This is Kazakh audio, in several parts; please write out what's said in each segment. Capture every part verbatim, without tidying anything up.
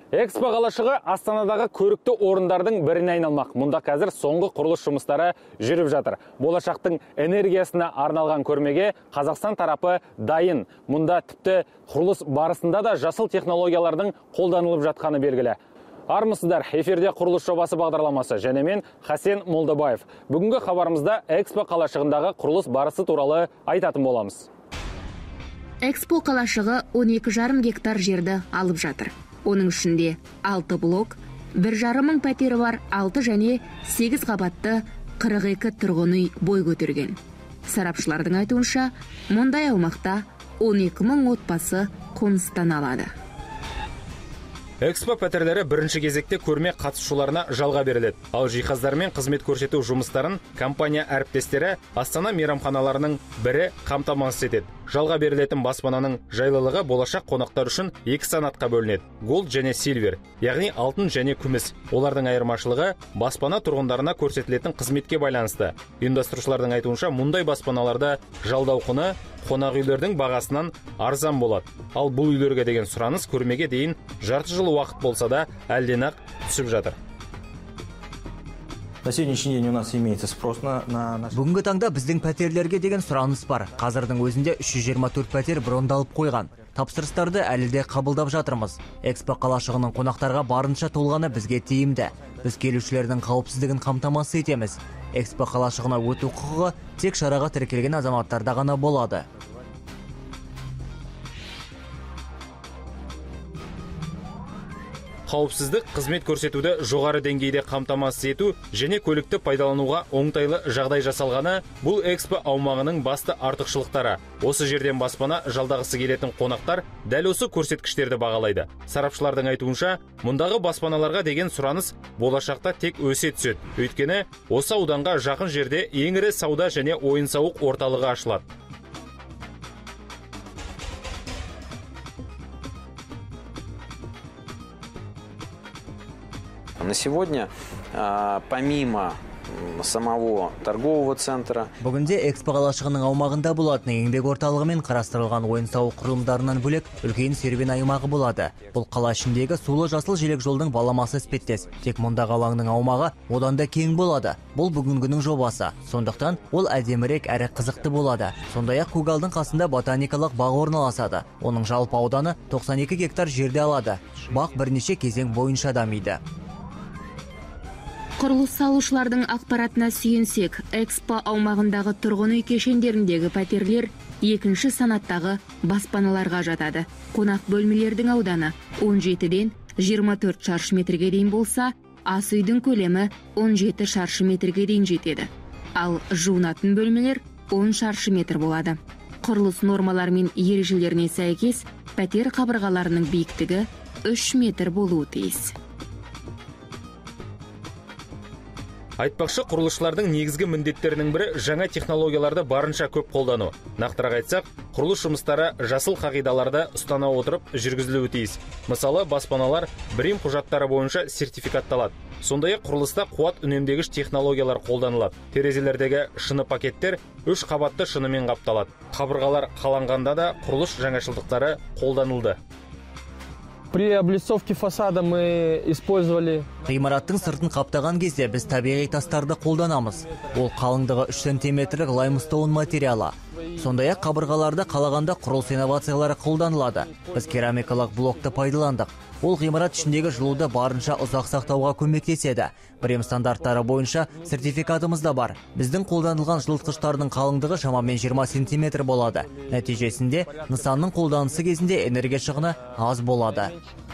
Экспо қалашығы Астанадағы көрікті орындардың біріне айналмақ. Мұнда қазір соңғы құрылыс жұмыстары жүріп жатыр. Болашақтың энергиясына арналған көрмеге Қазақстан тарапы дайын. Мұнда тіпті құрылыс барысында да жасыл технологиялардың қолданылып жатқаны белгілі. Армысыздар, эфирде құрылыс жобасы бағдарламасы және мен Хасен Молдабаев. Бүгінгі хабарымызда Экспо қалашығындағы құрылыс барысы туралы айтатын боламыз. Экспо қалашығы он екі жарым гектар жерді алып жатыр. Оның ішінде алты блок, бір жарым мың пәтері бар алты және сегіз қабатты қырық екі тұрғын үй бой көтерген. Сарапшылардың айтуынша, мұндай аумақта он екі мың отбасы қоныстан алады. Экспо пәтерлері бірінші кезекте көрме қатысушыларына жалға беріледі. Ал жиһаздар мен қызмет көрсету жұмыстарын компания әріптестері Астана мейрамханаларының бірі қамтамасыз етеді. Жалға берілетін баспананың жайлылығы болашақ қонақтар үшін екі санатқа бөлінеді: голд және сильвер, яғни алтын және күміс. Олардың айырмашылығы баспана тұрғындарына көрсетілетін қызметке байланысты. Ұйымдастырушылардың айтуынша, мұндай баспаналарда жалдау құны қонақ үйлердің бағасынан арзан болады. Ал бұл үйлерге деген сұраныс көрмеге дейін жарты жыл уақыт болса да әлден-ақ түсіп жатыр. На сегодняшний день у нас имеется спрос на на Бүгінгі таңда біздің пәтерлерге деген сұраныс бар. Қазірдің өзінде үш жүз жиырма төрт пәтер брондалып қойған. Тапсырыстарды әлі де қабылдап жатырмыз. Экспо қалашығының қонақтарға барынша толғаны бізге тиімді. Біз келушілердің қауіпсіздігін қамтамасыз етеміз. Экспо қалашығына өту құқығы тек шараға тіркелген азаматтарда ғана болады. Қауіпсіздік, қызмет көрсетуді жоғары деңгейде қамтамасыз ету және көлікті пайдалануға оңтайлы жағдай жасалғаны бұл экспо аумағының басты артықшылықтары. Осы жерден баспана жалдағысы келетін қонақтар дәл осы көрсеткіштерді бағалайды. Сарапшылардың айтуынша, мұндағы баспаналарға деген сұраныс болашақта тек өсе түседі. Өйткені осы ауданға жақын жерде ең ірі сауда және ойын-сауық орталығы ашылады. На сегодня, помимо самого торгового центра, Бүгінде экспо қалашығының аумағында болатын еңбек орталығы мен қарастырылған ойын-сауық құрылымдарынан бөлек үлкен серуен аймағы болады. Бұл қала ішіндегі сулы жасыл желек жолдың баламасы іспеттес. Тек мұндағы алаңның аумағы одан да кең болады. Бұл бүгінгінің жобасы. Сондықтан ол әдемірек әрі қызықты болады. Сондай-ақ көгалдың қасында ботаникалық бақ орналасады. Оның жалпы ауданы тоқсан екі гектар жерде алады. Бақ бірнеше кезең бойынша дамиды. Құрылыс салушылардың ақпаратына сүйенсек, Экспо аумағындағы тұрғын үй кешендеріндегі пәтерлер екінші санаттағы баспаналарға жатады. Қонақ бөлмелердің ауданы он жетіден жиырма төрт шаршы метрге дейін болса, ас үйдің көлемі он жеті шаршы метрге дейін жетеді. Ал жуынатын бөлмелер он шаршы метр болады. Құрылыс нормалары мен ережелеріне сәйкес, пәтер қабырғаларының биіктігі үш метр болуы тиіс. Айтпақшы, құрылысшылардың негізгі міндеттерінің бірі жаңа технологияларды барынша көп қолдану. Нақтырақ айтсақ, құрылыс жұмыстары жасыл қағидаларды ұстана отырып жүргізілуі тиіс. Мысалы, баспаналар бірем құжаттары бойынша сертификатталады. Сондай-ақ құрылыста қуат үнемдегіш технологиялар қолданылады. Терезелердегі шыны пакеттер үш қабатты шынымен қапталады. Қабырғалар қаланғанда да құрылыс жаңашылдықтары қолданылды. При облицовке фасада мы использовали. Ғимараттың сыртын қаптаған кезде біз табиғи тастарды қолданамыз. Ол қалыңдығы үш сантиметрлік лаймстоун материалы. Сондай-ақ қабырғаларда қалағанда құрылыс инновациялары қолданылады. Біз керамикалық блокты пайдаландық. Ол ғимарат ішіндегі жылуды барынша ұзақ сақтауға көмектеседі. Бірем стандарттары бойынша сертификатымыз да бар. Біздің қолданылған жылытқыштардың қалыңдығы шамамен жиырма сантиметр болады. Нәтижесінде нысанның қолданысы кезінде энергия шығыны аз болады.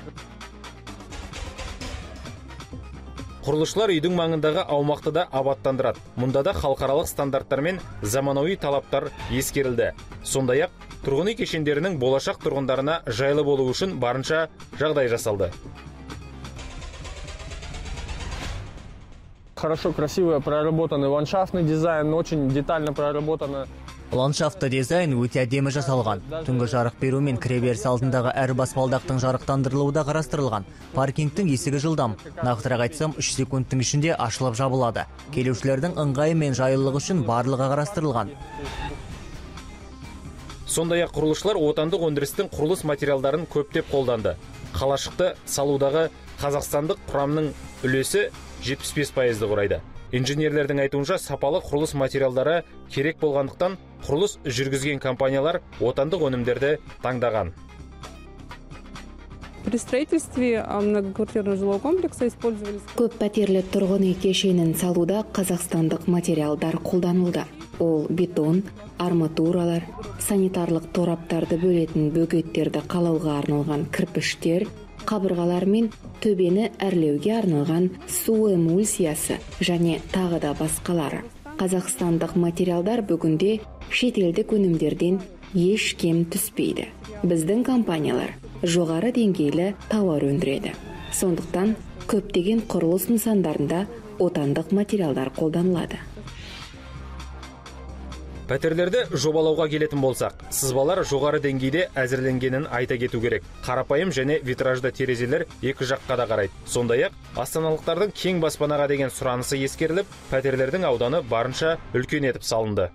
Құрылысшылар үйдің маңындағы аумақты да абаттандырады. Мұнда да халықаралық стандарттар мен заманауи талаптар ескерілді. Сондай-ақ, тұрғын үй кешендерінің болашақ тұрғындарына жайлы болу үшін барынша жағдай жасалды. Хорошо, красиво проработанный ландшафтный дизайн, очень детально проработано. Ландшафтты дизайн өте әдемі жасалған. Түнгі жарық беру мен кіреберіс алдындағы әр баспалдақтың жарықтандырылуы да қарастырылған. Паркингтің есігі жылдам. Нақтырақ айтсам, үш секундтың ішінде ашылып жабылады. Келушілердің ыңғайы мен жайлылығы үшін барлығы қарастырылған. Сондай-ақ құрылысшылар отандық өндірістің құрылыс материалдарын көптеп қолданды. қалашықты салудағы қазақстандық құрамның үлесі жетпіс бес пайызды құрайды. Инженерлердің айтуынша сапалы құрылыс материалдары керек болғандықтан құрылыс жүргізген компаниялар отандық өнімдерді таңдаған. При строительстве многоквартирного жилого комплекса использовались... Көп пәтерлі тұрғын үй кешенін салуда қазақстандық материалдар қолданылды. Ол бетон, арматуралар, санитарлық тораптарды бөлетін бөгеттерді қалауға арналған кірпіштер, қабырғалар мен төбені әрлеуге арналған су эмульсиясы және тағы да басқалары. Қазақстандық материалдар бүгінде шетелдік өнімдерден еш кем түспейді. Біздің компаниялар жоғары деңгейлі тауар өндіреді. Сондықтан көптеген құрылыс нысандарында отандық материалдар қолданылады. Пәтерлерді жобалауға келетін болсақ, сызбалар жоғары деңгейде әзірленгенін айта кету керек. Қарапайым және витражды терезелер екі жаққа да қарайды. Сондай-ақ, астаналықтардың кең баспанаға деген сұранысы ескеріліп, пәтерлердің ауданы барынша үлкен етіп салынды.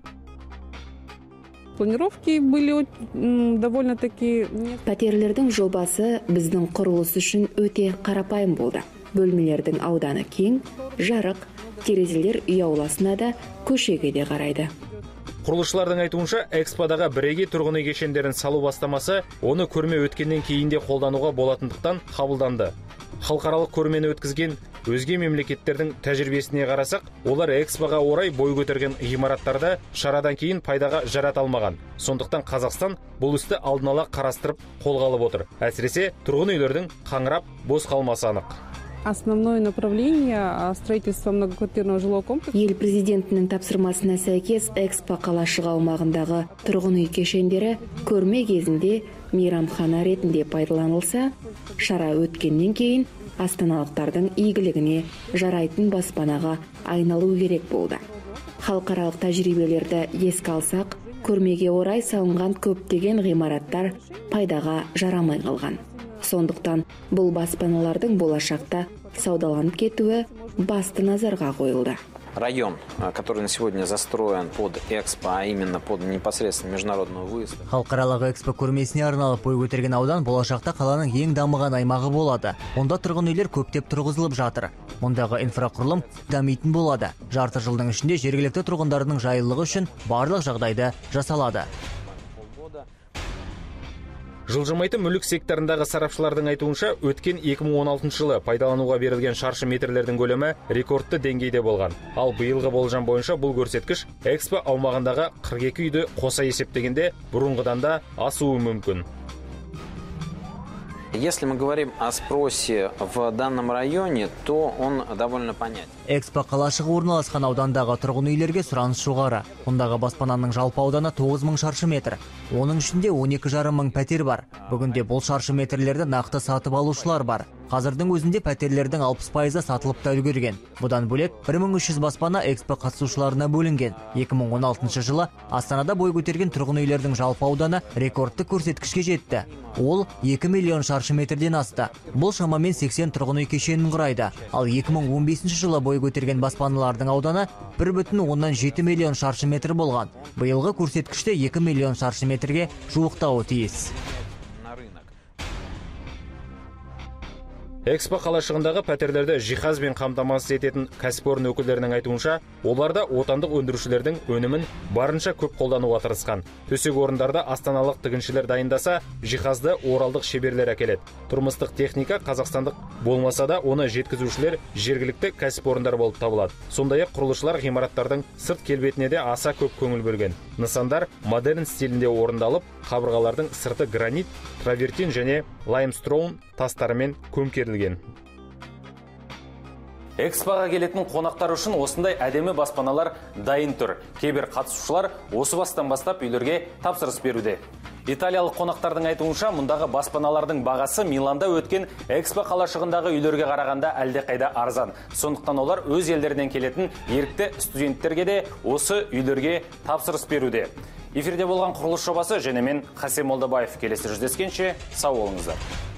Планировки были довольно-таки... Пәтерлердің жобасы біздің құрылыс үшін өте қарапайым болды. Бөлмелердің ауданы кең, жарық, терезелер үй ауласына да, көшеге де қарайды. Құрылысшылардың айтуынша, эксподағы бірегей тұрғын үй кешендерін салу бастамасы оны көрме өткеннен кейін де қолдануға болатындықтан қабылданды. Халықаралық көрмені өткізген өзге мемлекеттердің тәжірибесіне қарасақ, олар экспоға орай бой көтерген ғимараттарды шарадан кейін пайдаға жарата алмаған. Сондықтан Қазақстан бұл істі алдын ала қарастырып қолға алып отыр. Әсіресе тұрғын үйлердің қаңырап бос қалмасы анық. Основное направление строительства многоквартирного жилого комплекса. Ел президентінің тапсырмасына сәйкес экспо қалашығы аумағындағы тұрғын үй кешендері көрме кезінде мейрамхана ретінде пайдаланылса, шара өткеннен кейін астаналықтардың игілігіне жарайтын баспанаға айналу керек болды. Халықаралық тәжірибелерді еске алсақ, көрмеге орай салынған көптеген ғимараттар пайдаға жарамай қалған. Сондықтан бұл баспаналардың болашақта саудаланып кетуі басты назарға қойылды. Район, который на сегодня застроен под экспо, а именно под непосредственно международную выставку. Халықаралық экспо көрмесіне арналып бой көтерген аудан болашақта қаланың ең дамыған аймағы болады. Онда тұрғын үйлер көптеп тұрғызылып жатыр. Ондағы инфрақұрылым дамитын болады. Жарты жылдың ішінде жергілікті тұрғындардың жайлылығы үшін барлық жағдайды жасалады. Жылжымайтын мүлік секторындағы сарапшылардың айтуынша, өткен екі мың он алтыншы жылы пайдалануға берілген шаршы метрлердің көлемі рекордты деңгейде болған. Ал биылғы болжам бойынша бұл көрсеткіш экспо аумағындағы қырық екі үйді қоса есептегенде бұрынғыдан да асуы мүмкін. Если мы говорим о спросе в данном районе, то он довольно понятен. Экспо қалашығы орналасқан аудандағы тұрғын үйлерге сұраныс жоғары. Ондағы баспананың жалпы ауданы тоғыз мың шаршы метр. Оның ішінде он екі жарым мың пәтер бар. Бүгінде бұл шаршы метрлерді нақты сатып алушылар бар. Қазірдің өзінде пәтерлердің алпыс пайызы сатылып та үлгерген. Бұдан бөлек бір мың үш жүз баспана экспо қатысушыларына бөлінген. екі мың он алтыншы жылы Астанада бой көтерген тұрғын үйлердің жалпы ауданы рекордты көрсеткішке жетті. Ол екі миллион шаршы метрден асты. Бұл шамамен сексен тұрғын үй кешенін құрайды. Ал екі мың он бесінші жылы бой көтерген баспаналардың ауданы бір бүтін оннан жеті миллион шаршы метр болған. Биылғы көрсеткіште екі миллион шаршы метрге жуықтауы тиіс. Экспо қалашығындағы пәтерлерді жиһазбен қамтамасыз ететін кәсіпорын өкілдерінің айтуынша, оларда отандық өндірушілердің өнімін барынша көп қолдануға тырысқан. Төсек орындарда астаналық тігіншілер дайындаса, жиһазды оралдық шеберлер әкеледі. Тұрмыстық техника қазақстандық болмаса да, оны жеткізушілер жергілікті кәсіпорындар болып табылады. Сондай-ақ құрылысшылар ғимараттардың сырт келбетіне де аса көп көңіл бөлген. Нысандар модерн стилінде орындалып, қабырғалардың сырты гранит, травертин және лаймстоун тастарымен көмкерілген. Экспоға келетін қонақтар үшін осындай әдемі баспаналар дайын тұр. Кейбір қатысушылар осы бастан бастап үйлерге тапсырыс беруде. Италиялық қонақтардың айтуынша, мұндағы баспаналардың бағасы Миланда өткен экспо қалашығындағы үйлерге қарағанда әлде қайда арзан. Сондықтан олар өз елдерінен келетін ерікті студенттерге де осы үйлерге тапсырыс беруде. Эфирде болған құрылыс жобасы және мен Хасен Молдабаев. Келесі жүздескенше сау болыңыздар.